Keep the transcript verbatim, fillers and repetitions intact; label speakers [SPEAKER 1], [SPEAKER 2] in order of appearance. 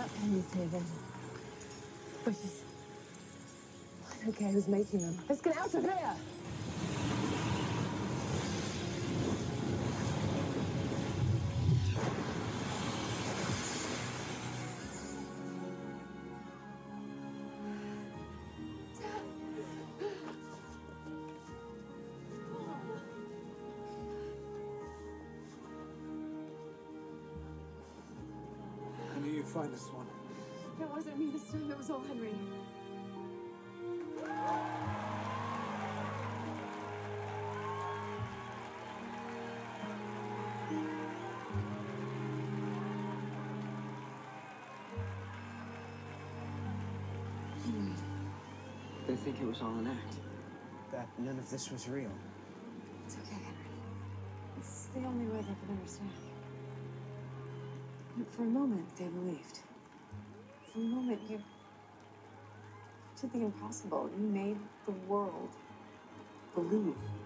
[SPEAKER 1] not pennies, David. Bushes. I don't care who's making them. Let's get out of here!
[SPEAKER 2] I knew you'd find this one.
[SPEAKER 1] It wasn't me this time, it was all Henry.
[SPEAKER 3] They think it was all an act.
[SPEAKER 4] That none of this was real.
[SPEAKER 1] It's okay, Henry. It's the only way they can understand. For a moment, they believed. For a moment, you did the impossible. You made the world believe.